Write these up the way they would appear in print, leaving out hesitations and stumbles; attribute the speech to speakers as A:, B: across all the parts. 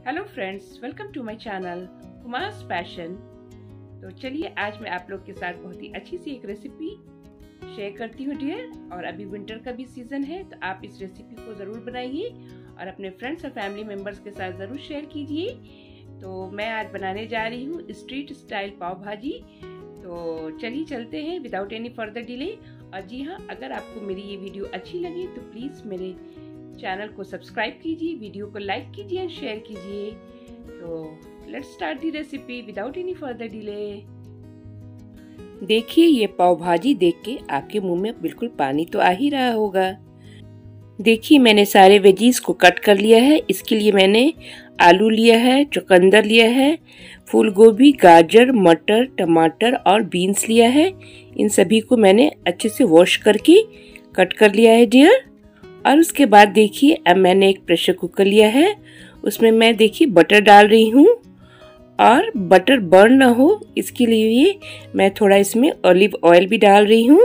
A: Hello friends, welcome to my channel Huma's passion. तो चलिए आज मैं आप लोग के साथ बहुत ही अच्छी सी एक रेसिपी शेयर करती हूँ डियर। और अभी विंटर का भी सीज़न है तो आप इस रेसिपी को ज़रूर बनाइए और अपने फ्रेंड्स और फैमिली मेम्बर्स के साथ ज़रूर शेयर कीजिए। तो मैं आज बनाने जा रही हूँ स्ट्रीट स्टाइल पाव भाजी। तो चलिए चलते हैं विदाउट एनी फर्दर डिले। और जी हाँ, अगर आपको मेरी ये वीडियो अच्छी लगी तो प्लीज़ मेरे चैनल को सब्सक्राइब कीजिए, वीडियो को लाइक कीजिए, शेयर कीजिए। तो let's start the recipe without any further delay. देखिए, ये पाव भाजी देख के आपके मुंह में बिल्कुल पानी तो आ ही रहा होगा। देखिए, मैंने सारे वेजीज को कट कर लिया है। इसके लिए मैंने आलू लिया है, चुकंदर लिया है, फूल गोभी, गाजर, मटर, टमाटर और बीन्स लिया है। इन सभी को मैंने अच्छे से वॉश करके कट कर लिया है डियर। और उसके बाद देखिए, अब मैंने एक प्रेशर कुकर लिया है। उसमें मैं देखिए बटर डाल रही हूँ और बटर बर्न ना हो इसके लिए मैं थोड़ा इसमें ऑलिव ऑयल भी डाल रही हूँ।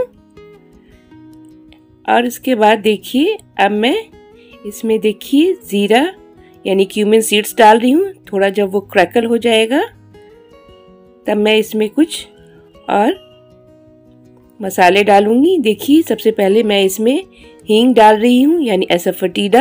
A: और इसके बाद देखिए, अब मैं इसमें देखिए जीरा यानी क्यूमिन सीड्स डाल रही हूँ। थोड़ा जब वो क्रैकल हो जाएगा तब मैं इसमें कुछ और मसाले डालूंगी। देखिए, सबसे पहले मैं इसमें हींग डाल रही हूँ यानी एसफेटिडा।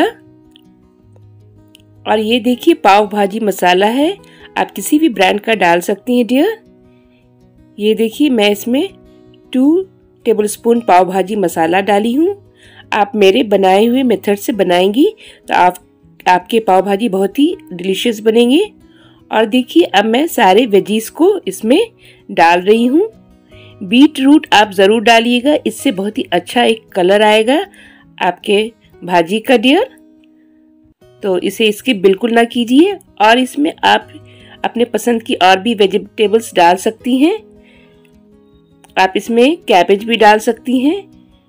A: और ये देखिए पाव भाजी मसाला है, आप किसी भी ब्रांड का डाल सकती हैं डियर। ये देखिए, मैं इसमें 2 टेबलस्पून पाव भाजी मसाला डाली हूँ। आप मेरे बनाए हुए मेथड से बनाएंगी तो आपके पाव भाजी बहुत ही डिलीशियस बनेंगे। और देखिए, अब मैं सारे वेजीज को इसमें डाल रही हूँ। बीट रूट आप ज़रूर डालिएगा, इससे बहुत ही अच्छा एक कलर आएगा आपके भाजी का डियर। तो इसे स्किप बिल्कुल ना कीजिए। और इसमें आप अपने पसंद की और भी वेजिटेबल्स डाल सकती हैं। आप इसमें कैबेज भी डाल सकती हैं।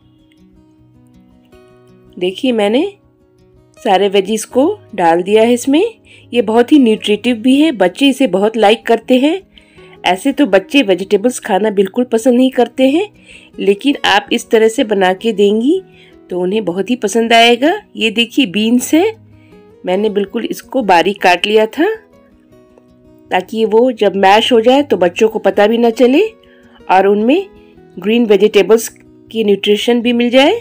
A: देखिए, मैंने सारे वेजीज को डाल दिया है इसमें। ये बहुत ही न्यूट्रिटिव भी है, बच्चे इसे बहुत लाइक करते हैं। ऐसे तो बच्चे वेजिटेबल्स खाना बिल्कुल पसंद नहीं करते हैं, लेकिन आप इस तरह से बना के देंगी तो उन्हें बहुत ही पसंद आएगा। ये देखिए बीन्स है, मैंने बिल्कुल इसको बारीक काट लिया था ताकि वो जब मैश हो जाए तो बच्चों को पता भी ना चले और उनमें ग्रीन वेजिटेबल्स की न्यूट्रिशन भी मिल जाए।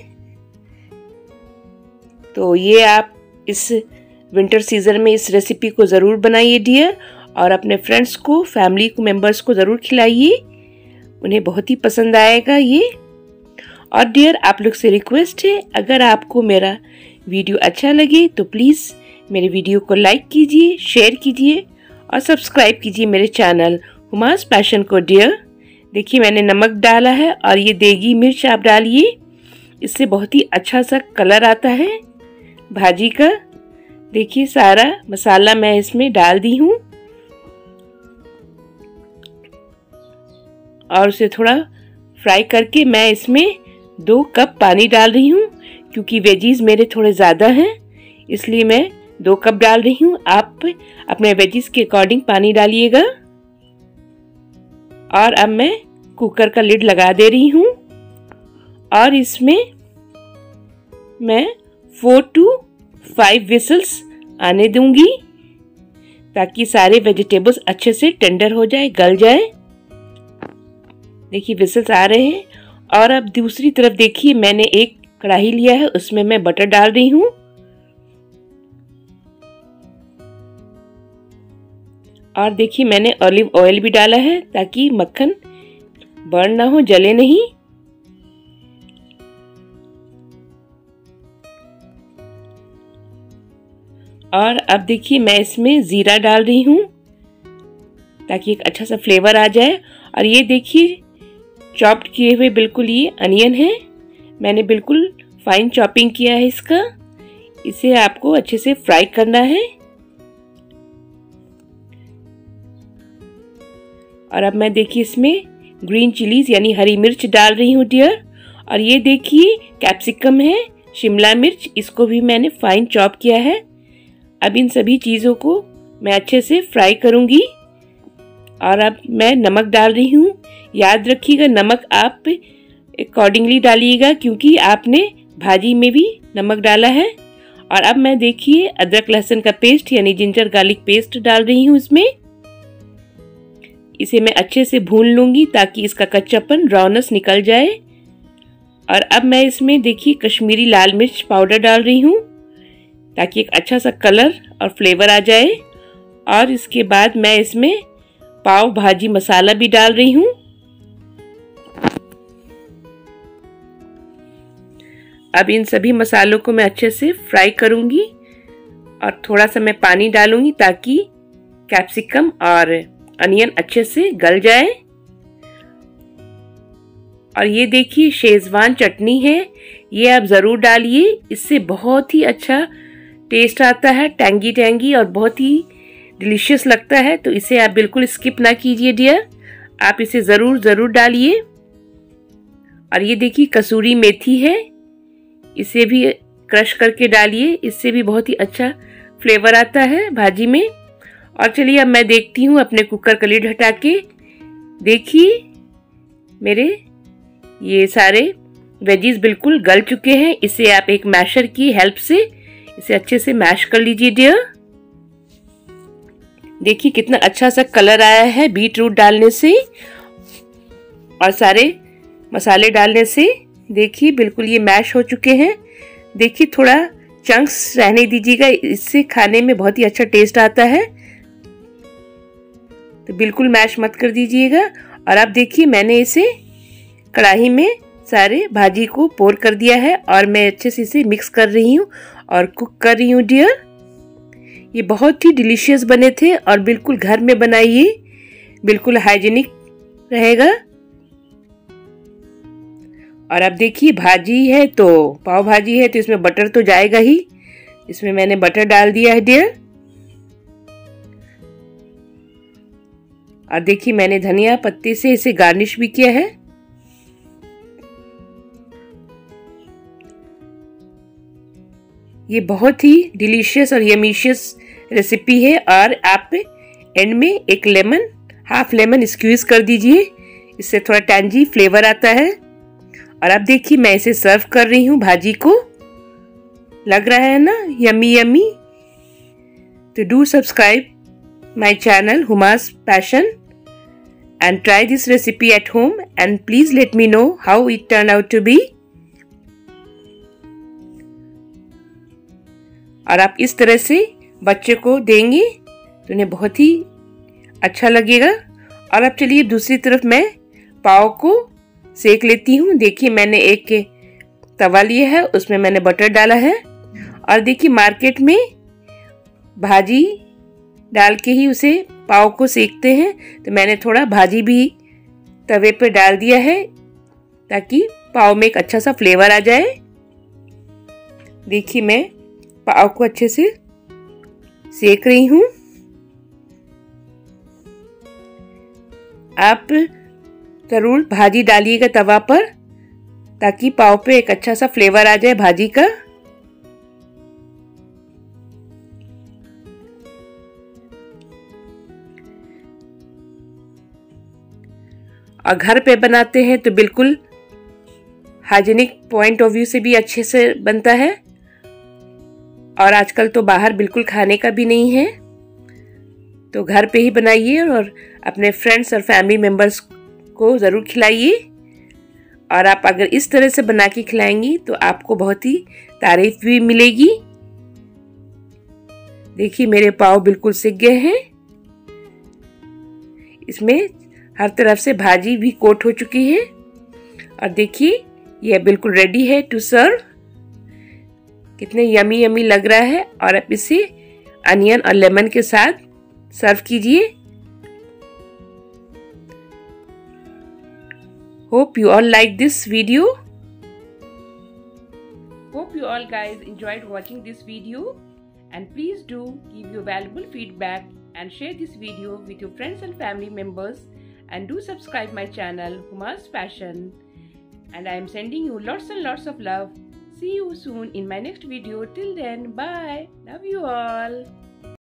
A: तो ये आप इस विंटर सीजन में इस रेसिपी को ज़रूर बनाइए डियर और अपने फ्रेंड्स को, फैमिली को, मेंबर्स को ज़रूर खिलाइए, उन्हें बहुत ही पसंद आएगा ये। और डियर, आप लोग से रिक्वेस्ट है, अगर आपको मेरा वीडियो अच्छा लगे तो प्लीज़ मेरे वीडियो को लाइक कीजिए, शेयर कीजिए और सब्सक्राइब कीजिए मेरे चैनल हुमास पैशन को डियर। देखिए, मैंने नमक डाला है और ये देगी मिर्च आप डालिए, इससे बहुत ही अच्छा सा कलर आता है भाजी का। देखिए, सारा मसाला मैं इसमें डाल दी हूँ और उसे थोड़ा फ्राई करके मैं इसमें 2 कप पानी डाल रही हूँ। क्योंकि वेजीज मेरे थोड़े ज़्यादा हैं इसलिए मैं 2 कप डाल रही हूँ। आप अपने वेजीज के अकॉर्डिंग पानी डालिएगा। और अब मैं कुकर का लिड लगा दे रही हूँ और इसमें मैं 4 to 5 विसल्स आने दूंगी ताकि सारे वेजिटेबल्स अच्छे से टेंडर हो जाए, गल जाए। देखिए, विसल्स आ रहे हैं। और अब दूसरी तरफ देखिए, मैंने एक कढ़ाई लिया है, उसमें मैं बटर डाल रही हूँ। और देखिए, मैंने ऑलिव ऑयल भी डाला है ताकि मक्खन बर्न ना हो, जले नहीं। और अब देखिए, मैं इसमें जीरा डाल रही हूँ ताकि एक अच्छा सा फ्लेवर आ जाए। और ये देखिए, चॉप्ड किए हुए बिल्कुल ये अनियन है, मैंने बिल्कुल फाइन चॉपिंग किया है इसका। इसे आपको अच्छे से फ्राई करना है। और अब मैं देखिए इसमें ग्रीन चिलीज यानी हरी मिर्च डाल रही हूँ डियर। और ये देखिए कैप्सिकम है, शिमला मिर्च, इसको भी मैंने फाइन चॉप किया है। अब इन सभी चीज़ों को मैं अच्छे से फ्राई करूँगी। और अब मैं नमक डाल रही हूँ। याद रखिएगा, नमक आप अकॉर्डिंगली डालिएगा क्योंकि आपने भाजी में भी नमक डाला है। और अब मैं देखिए अदरक लहसुन का पेस्ट यानी जिंजर गार्लिक पेस्ट डाल रही हूँ इसमें। इसे मैं अच्छे से भून लूँगी ताकि इसका कच्चापन रॉनेस निकल जाए। और अब मैं इसमें देखिए कश्मीरी लाल मिर्च पाउडर डाल रही हूँ ताकि एक अच्छा सा कलर और फ्लेवर आ जाए। और इसके बाद मैं इसमें पाव भाजी मसाला भी डाल रही हूँ। अब इन सभी मसालों को मैं अच्छे से फ्राई करूँगी और थोड़ा सा मैं पानी डालूँगी ताकि कैप्सिकम और अनियन अच्छे से गल जाए। और ये देखिए शेजवान चटनी है, ये आप ज़रूर डालिए, इससे बहुत ही अच्छा टेस्ट आता है, टैंगी टैंगी और बहुत ही डिलीशियस लगता है। तो इसे आप बिल्कुल स्किप ना कीजिए डियर, आप इसे ज़रूर डालिए। और ये देखिए कसूरी मेथी है, इसे भी क्रश करके डालिए, इससे भी बहुत ही अच्छा फ्लेवर आता है भाजी में। और चलिए अब मैं देखती हूँ अपने कुकर का लिड हटा के। देखिए मेरे ये सारे वेजीज बिल्कुल गल चुके हैं। इसे आप एक मैशर की हेल्प से इसे अच्छे से मैश कर लीजिए डियर। देखिए कितना अच्छा सा कलर आया है बीट रूट डालने से और सारे मसाले डालने से। देखिए बिल्कुल ये मैश हो चुके हैं। देखिए थोड़ा चंक्स रहने दीजिएगा, इससे खाने में बहुत ही अच्छा टेस्ट आता है। तो बिल्कुल मैश मत कर दीजिएगा। और अब देखिए मैंने इसे कढ़ाई में सारे भाजी को पोर कर दिया है और मैं अच्छे से इसे मिक्स कर रही हूँ और कुक कर रही हूँ डियर। ये बहुत ही डिलीशियस बने थे और बिल्कुल घर में बनाइए, बिल्कुल हाइजीनिक रहेगा। और अब देखिए भाजी है तो पाव भाजी है तो इसमें बटर तो जाएगा ही, इसमें मैंने बटर डाल दिया है डियर। और देखिए मैंने धनिया पत्ते से इसे गार्निश भी किया है। ये बहुत ही डिलीशियस और यमीशियस रेसिपी है। और आप एंड में एक लेमन, हाफ लेमन स्क्वीज कर दीजिए, इससे थोड़ा टैंजी फ्लेवर आता है। और अब देखिए मैं इसे सर्व कर रही हूँ भाजी को। लग रहा है ना यमी यमी। तो do subscribe my channel Huma's Passion and try this recipe at home and please let me know how it turned out to be. और आप इस तरह से बच्चे को देंगे तो उन्हें बहुत ही अच्छा लगेगा। और अब चलिए दूसरी तरफ मैं पाव को सेक लेती हूँ। देखिए मैंने एक तवा लिया है, उसमें मैंने बटर डाला है। और देखिए मार्केट में भाजी डाल के ही उसे पाव को सेकते हैं, तो मैंने थोड़ा भाजी भी तवे पर डाल दिया है ताकि पाव में एक अच्छा सा फ्लेवर आ जाए। देखिए मैं पाव को अच्छे से सेक रही हूँ। आप जरूर भाजी डालिएगा तवा पर ताकि पाव पे एक अच्छा सा फ्लेवर आ जाए भाजी का। और घर पे बनाते हैं तो बिल्कुल हाइजीनिक पॉइंट ऑफ व्यू से भी अच्छे से बनता है। और आजकल तो बाहर बिल्कुल खाने का भी नहीं है, तो घर पे ही बनाइए और अपने फ्रेंड्स और फैमिली मेम्बर्स को ज़रूर खिलाइए। और आप अगर इस तरह से बना के खिलाएंगी तो आपको बहुत ही तारीफ भी मिलेगी। देखिए मेरे पाव बिल्कुल सिक गए हैं, इसमें हर तरफ से भाजी भी कोट हो चुकी है। और देखिए यह बिल्कुल रेडी है टू सर्व। कितने यमी यमी लग रहा है। और आप इसे अनियन और लेमन के साथ सर्व कीजिए। Hope you all like this video. Hope you all guys enjoyed watching this video, and please do give your valuable feedback and share this video with your friends and family members, and do subscribe my channel Huma's Passion. And I am sending you lots and lots of love. See you soon in my next video. Till then, bye. Love you all.